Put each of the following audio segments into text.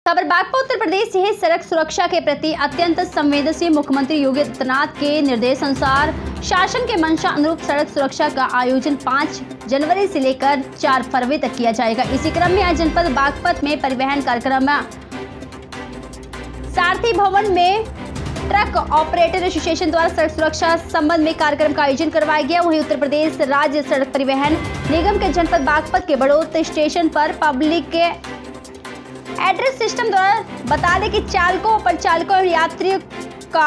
खबर बागपत उत्तर प्रदेश से है। सड़क सुरक्षा के प्रति अत्यंत संवेदनशील मुख्यमंत्री योगी आदित्यनाथ के निर्देश अनुसार शासन के मंशा अनुरूप सड़क सुरक्षा का आयोजन 5 जनवरी से लेकर 4 फरवरी तक किया जाएगा। इसी क्रम में आज जनपद बागपत में परिवहन कार्यक्रम सारथी भवन में ट्रक ऑपरेटर एसोसिएशन द्वारा सड़क सुरक्षा संबंध में कार्यक्रम का आयोजन करवाया गया। वहीं उत्तर प्रदेश राज्य सड़क परिवहन निगम के जनपद बागपत के बड़ौत स्टेशन पर पब्लिक के एड्रेस सिस्टम द्वारा बता दें कि चालकों, परिचालकों और यात्रियों का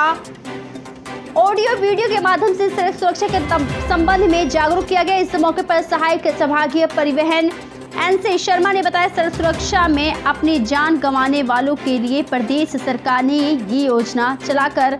ऑडियो वीडियो के माध्यम से सड़क सुरक्षा के संबंध में जागरूक किया गया। इस मौके पर सहायक संभागीय परिवहन एनसी शर्मा ने बताया, सड़क सुरक्षा में अपनी जान गंवाने वालों के लिए प्रदेश सरकार ने ये योजना चलाकर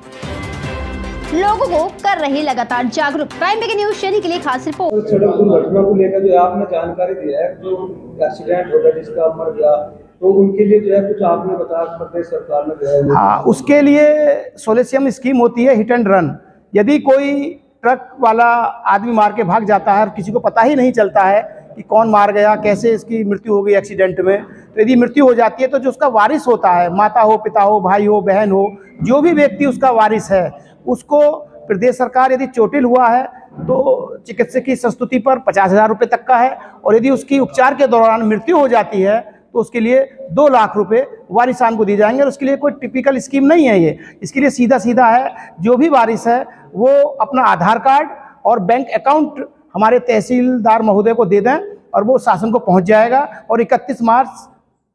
लोगों को कर रही लगातार जागरूक। प्राइम ब्रेकिंग न्यूज शनि के लिए खास रिपोर्ट। सड़क दुर्घटना को लेकर जो आपने जानकारी दी है, जो एक्सीडेंट हो गया जिसका मर गया, तो उनके लिए जो है कुछ आपने बताया प्रदेश सरकार ने दिया है। हाँ, उसके लिए सोलेसियम स्कीम होती है, हिट एंड रन। यदि कोई ट्रक वाला आदमी मार के भाग जाता है और किसी को पता ही नहीं चलता है कि कौन मार गया, कैसे इसकी मृत्यु हो गई एक्सीडेंट में, तो यदि मृत्यु हो जाती है तो जो उसका वारिस होता है, माता हो, पिता हो, भाई हो, बहन हो, जो भी व्यक्ति उसका वारिस है, उसको प्रदेश सरकार यदि चोटिल हुआ है तो चिकित्सकीय संस्तुति पर 50,000 रुपये तक का है, और यदि उसकी उपचार के दौरान मृत्यु हो जाती है तो उसके लिए 2 लाख रुपए वारिसान को दिए जाएंगे। और उसके लिए कोई टिपिकल स्कीम नहीं है ये, इसके लिए सीधा सीधा है, जो भी वारिस है वो अपना आधार कार्ड और बैंक अकाउंट हमारे तहसीलदार महोदय को दे दें और वो शासन को पहुंच जाएगा, और 31 मार्च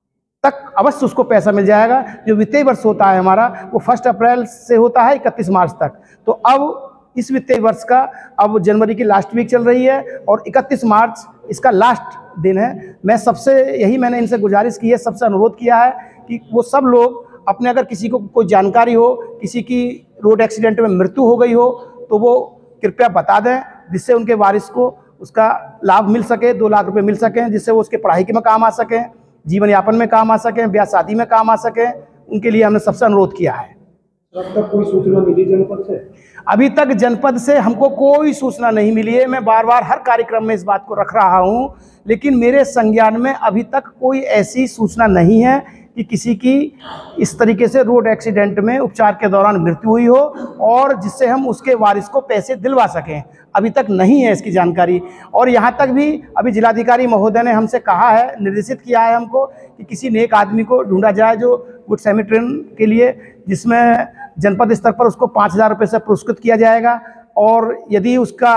तक अवश्य उसको पैसा मिल जाएगा। जो वित्तीय वर्ष होता है हमारा, वो 1 अप्रैल से होता है 31 मार्च तक। तो अब इस वित्तीय वर्ष का अब जनवरी की लास्ट वीक चल रही है और 31 मार्च इसका लास्ट दिन है। मैं सबसे मैंने इनसे गुजारिश की है, सबसे अनुरोध किया है कि वो सब लोग अपने, अगर किसी को कोई जानकारी हो, किसी की रोड एक्सीडेंट में मृत्यु हो गई हो, तो वो कृपया बता दें, जिससे उनके वारिस को उसका लाभ मिल सके, 2 लाख रुपए मिल सकें, जिससे वो उसके पढ़ाई के में काम आ सकें, जीवन यापन में काम आ सकें, ब्याह शादी में काम आ सकें। उनके लिए हमने सबसे अनुरोध किया है। अब तक कोई सूचना मिली जनपद से? अभी तक जनपद से हमको कोई सूचना नहीं मिली है। मैं बार बार हर कार्यक्रम में इस बात को रख रहा हूं, लेकिन मेरे संज्ञान में अभी तक कोई ऐसी सूचना नहीं है कि किसी की इस तरीके से रोड एक्सीडेंट में उपचार के दौरान मृत्यु हुई हो और जिससे हम उसके वारिस को पैसे दिलवा सकें। अभी तक नहीं है इसकी जानकारी। और यहाँ तक भी अभी जिलाधिकारी महोदय ने हमसे कहा है, निर्देशित किया है हमको कि किसी नेक आदमी को ढूंढा जाए जो गुड सैमरिटन के लिए, जिसमें जनपद स्तर पर उसको 5,000 रुपये से पुरस्कृत किया जाएगा, और यदि उसका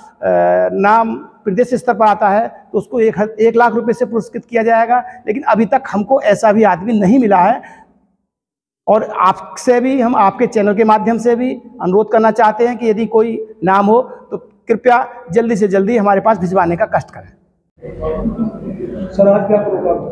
नाम प्रदेश स्तर पर आता है तो उसको 1 लाख रुपए से पुरस्कृत किया जाएगा। लेकिन अभी तक हमको ऐसा भी आदमी नहीं मिला है। और आपसे भी, हम आपके चैनल के माध्यम से भी अनुरोध करना चाहते हैं कि यदि कोई नाम हो तो कृपया जल्दी से जल्दी हमारे पास भिजवाने का कष्ट करें। सर, आज क्या प्रोग्राम?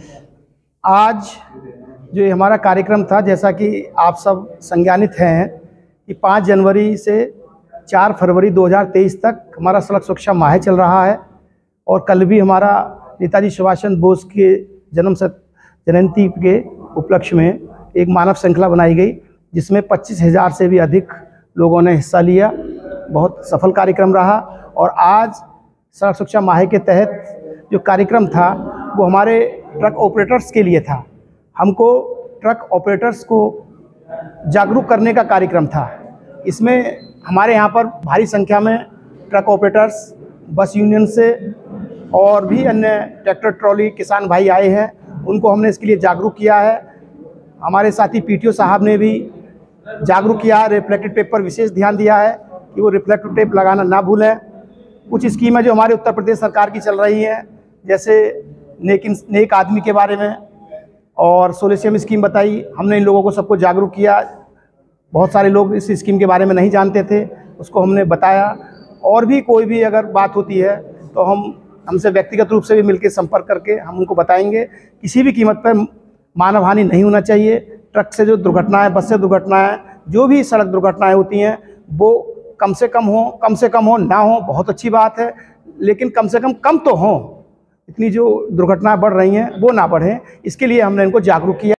आज जो हमारा कार्यक्रम था, जैसा कि आप सब संज्ञानित हैं कि 5 जनवरी से 4 फरवरी 2023 तक हमारा सड़क सुरक्षा माह चल रहा है। और कल भी हमारा नेताजी सुभाष चंद्र बोस के जन्म जयंती के उपलक्ष्य में एक मानव श्रृंखला बनाई गई, जिसमें 25,000 से भी अधिक लोगों ने हिस्सा लिया। बहुत सफल कार्यक्रम रहा। और आज सड़क सुरक्षा माह के तहत जो कार्यक्रम था वो हमारे ट्रक ऑपरेटर्स के लिए था। हमको ट्रक ऑपरेटर्स को जागरूक करने का कार्यक्रम था। इसमें हमारे यहाँ पर भारी संख्या में ट्रक ऑपरेटर्स, बस यूनियन से और भी अन्य ट्रैक्टर ट्रॉली किसान भाई आए हैं, उनको हमने इसके लिए जागरूक किया है। हमारे साथी पीटीओ साहब ने भी जागरूक किया है, रिफ्लेक्टिव टेप पर विशेष ध्यान दिया है कि वो रिफ्लेक्टिव टेप लगाना ना भूलें। कुछ स्कीमें जो हमारे उत्तर प्रदेश सरकार की चल रही हैं, जैसे नेक आदमी के बारे में और सोलेसियम स्कीम बताई, हमने इन लोगों को सबको जागरूक किया। बहुत सारे लोग इस स्कीम के बारे में नहीं जानते थे, उसको हमने बताया। और भी कोई भी अगर बात होती है तो हमसे व्यक्तिगत रूप से भी मिलकर संपर्क करके हम उनको बताएंगे। किसी भी कीमत पर मानव हानि नहीं होना चाहिए। ट्रक से जो दुर्घटनाएं, बस से दुर्घटनाएं, जो भी सड़क दुर्घटनाएं होती हैं वो कम से कम हो ना हो, बहुत अच्छी बात है, लेकिन कम से कम तो हों। इतनी जो दुर्घटनाएं बढ़ रही हैं वो ना बढ़ें, इसके लिए हमने इनको जागरूक किया।